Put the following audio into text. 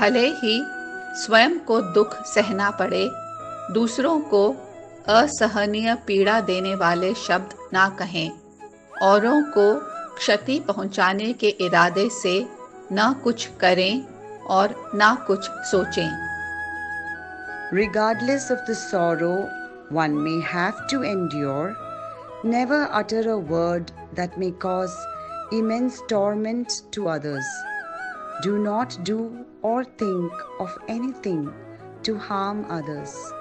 भले ही स्वयं को दुख सहना पड़े, दूसरों को असहनीय पीड़ा देने वाले शब्द ना कहें, औरों को क्षति पहुंचाने के इरादे से न कुछ करें और न कुछ सोचें। Regardless of the sorrow one may have to endure, never utter a word that may cause immense torment to others. Do not do or think of anything to harm others.